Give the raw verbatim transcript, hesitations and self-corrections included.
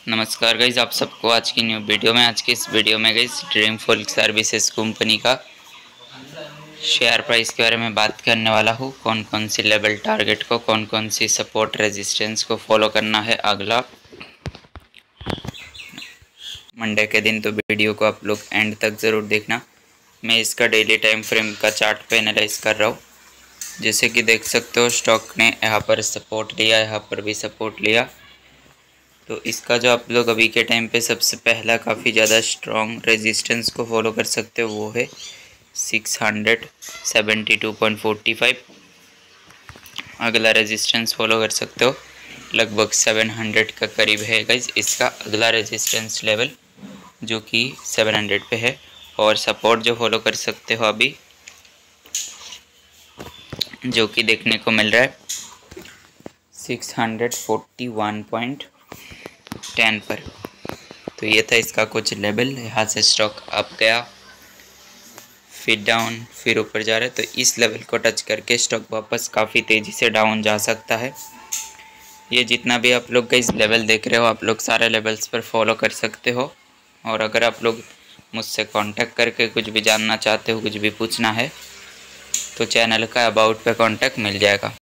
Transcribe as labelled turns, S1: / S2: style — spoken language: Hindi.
S1: नमस्कार गाइज, आप सबको आज की न्यू वीडियो में आज की इस वीडियो में guys dream full services company का शेयर प्राइस के बारे में बात करने वाला हूँ। कौन कौन सी लेवल टारगेट को, कौन कौन सी सपोर्ट रेजिस्टेंस को फॉलो करना है अगला मंडे के दिन। तो वीडियो को आप लोग एंड तक ज़रूर देखना। मैं इसका डेली टाइम फ्रेम का चार्ट पे एनालाइज कर रहा हूँ। जैसे कि देख सकते हो स्टॉक ने यहाँ पर सपोर्ट लिया, यहाँ पर भी सपोर्ट लिया। तो इसका जो आप लोग अभी के टाइम पे सबसे पहला काफ़ी ज़्यादा स्ट्रॉन्ग रेजिस्टेंस को फॉलो कर सकते हो, वो है six hundred seventy two point forty five. अगला रेजिस्टेंस फॉलो कर सकते हो, लगभग सेवन हंड्रेड का करीब है गाइज इसका अगला रेजिस्टेंस लेवल, जो कि सेवन हंड्रेड पे है। और सपोर्ट जो फॉलो कर सकते हो अभी, जो कि देखने को मिल रहा है six hundred forty one point ten पर। तो ये था इसका कुछ लेवल। यहाँ से स्टॉक अप गया, फिर डाउन, फिर ऊपर जा रहा है। तो इस लेवल को टच करके स्टॉक वापस काफ़ी तेज़ी से डाउन जा सकता है। ये जितना भी आप लोग का इस लेवल देख रहे हो, आप लोग सारे लेवल्स पर फॉलो कर सकते हो। और अगर आप लोग मुझसे कांटेक्ट करके कुछ भी जानना चाहते हो, कुछ भी पूछना है, तो चैनल का अबाउट पे कांटेक्ट मिल जाएगा।